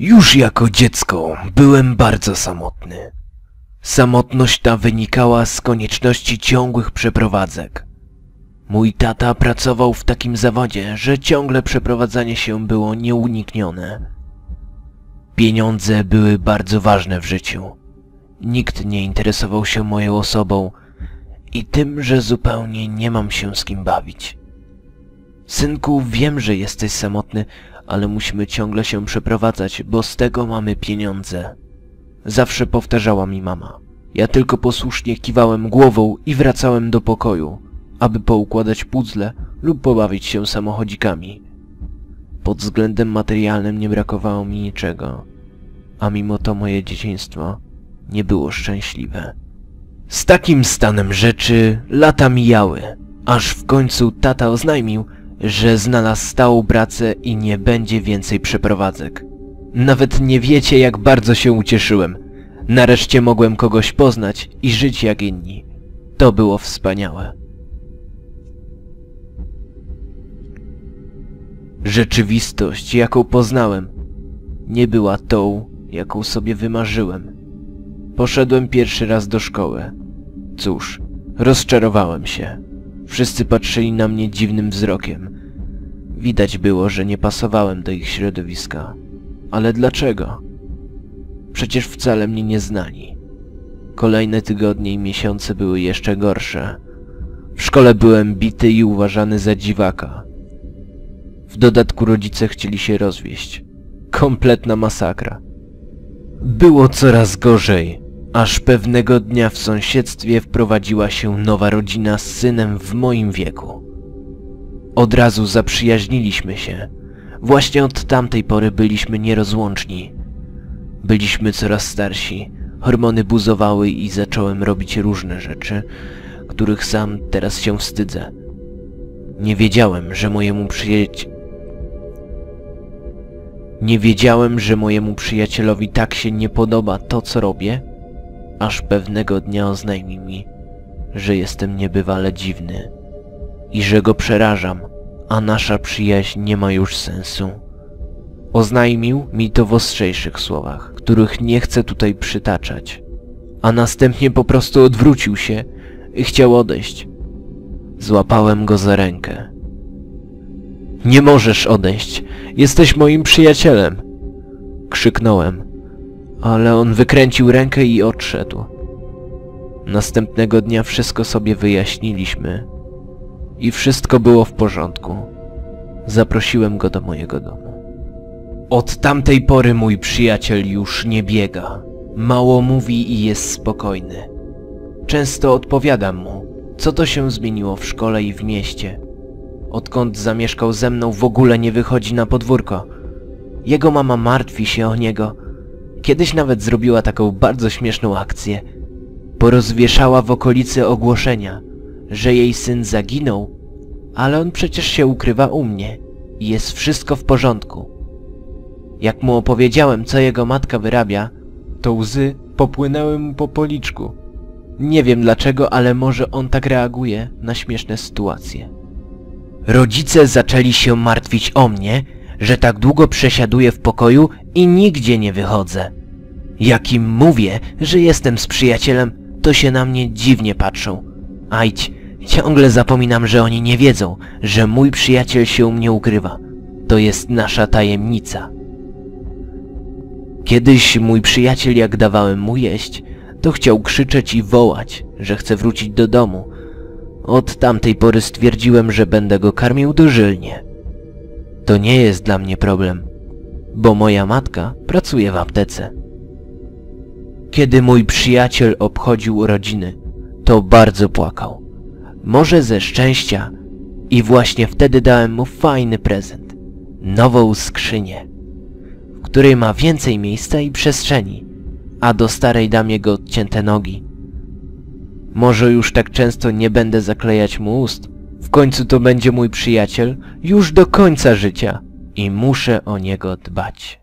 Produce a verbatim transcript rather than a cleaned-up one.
Już jako dziecko byłem bardzo samotny. Samotność ta wynikała z konieczności ciągłych przeprowadzek. Mój tata pracował w takim zawodzie, że ciągle przeprowadzanie się było nieuniknione. Pieniądze były bardzo ważne w życiu. Nikt nie interesował się moją osobą i tym, że zupełnie nie mam się z kim bawić. Synku, wiem, że jesteś samotny, ale musimy ciągle się przeprowadzać, bo z tego mamy pieniądze. Zawsze powtarzała mi mama. Ja tylko posłusznie kiwałem głową i wracałem do pokoju, aby poukładać puzzle lub pobawić się samochodzikami. Pod względem materialnym nie brakowało mi niczego, a mimo to moje dzieciństwo nie było szczęśliwe. Z takim stanem rzeczy lata mijały, aż w końcu tata oznajmił, że znalazł stałą pracę i nie będzie więcej przeprowadzek. Nawet nie wiecie, jak bardzo się ucieszyłem. Nareszcie mogłem kogoś poznać i żyć jak inni. To było wspaniałe. Rzeczywistość, jaką poznałem, nie była tą, jaką sobie wymarzyłem. Poszedłem pierwszy raz do szkoły. Cóż, rozczarowałem się. Wszyscy patrzyli na mnie dziwnym wzrokiem. Widać było, że nie pasowałem do ich środowiska. Ale dlaczego? Przecież wcale mnie nie znali. Kolejne tygodnie i miesiące były jeszcze gorsze. W szkole byłem bity i uważany za dziwaka. W dodatku rodzice chcieli się rozwieść. Kompletna masakra. Było coraz gorzej, aż pewnego dnia w sąsiedztwie wprowadziła się nowa rodzina z synem w moim wieku. Od razu zaprzyjaźniliśmy się. Właśnie od tamtej pory byliśmy nierozłączni. Byliśmy coraz starsi, hormony buzowały i zacząłem robić różne rzeczy, których sam teraz się wstydzę. Nie wiedziałem, że mojemu przyjaci... Nie wiedziałem, że mojemu przyjacielowi tak się nie podoba to, co robię, aż pewnego dnia oznajmił mi, że jestem niebywale dziwny i że go przerażam, a nasza przyjaźń nie ma już sensu. Oznajmił mi to w ostrzejszych słowach, których nie chcę tutaj przytaczać, a następnie po prostu odwrócił się i chciał odejść. Złapałem go za rękę. Nie możesz odejść, jesteś moim przyjacielem! Krzyknąłem, ale on wykręcił rękę i odszedł. Następnego dnia wszystko sobie wyjaśniliśmy i wszystko było w porządku. Zaprosiłem go do mojego domu. Od tamtej pory mój przyjaciel już nie biega. Mało mówi i jest spokojny. Często odpowiadam mu, co to się zmieniło w szkole i w mieście. Odkąd zamieszkał ze mną, w ogóle nie wychodzi na podwórko. Jego mama martwi się o niego. Kiedyś nawet zrobiła taką bardzo śmieszną akcję. Porozwieszała w okolicy ogłoszenia, że jej syn zaginął, ale on przecież się ukrywa u mnie i jest wszystko w porządku. Jak mu opowiedziałem, co jego matka wyrabia, to łzy popłynęły mu po policzku. Nie wiem dlaczego, ale może on tak reaguje na śmieszne sytuacje. Rodzice zaczęli się martwić o mnie, że tak długo przesiaduję w pokoju i nigdzie nie wychodzę. Jak im mówię, że jestem z przyjacielem, to się na mnie dziwnie patrzą. Ajdź, ciągle zapominam, że oni nie wiedzą, że mój przyjaciel się u mnie ukrywa. To jest nasza tajemnica. Kiedyś mój przyjaciel, jak dawałem mu jeść, to chciał krzyczeć i wołać, że chce wrócić do domu. Od tamtej pory stwierdziłem, że będę go karmił dożylnie. To nie jest dla mnie problem, bo moja matka pracuje w aptece. Kiedy mój przyjaciel obchodził urodziny, to bardzo płakał. Może ze szczęścia, i właśnie wtedy dałem mu fajny prezent. Nową skrzynię, w której ma więcej miejsca i przestrzeni, a do starej dam jego odcięte nogi. Może już tak często nie będę zaklejać mu ust. W końcu to będzie mój przyjaciel już do końca życia i muszę o niego dbać.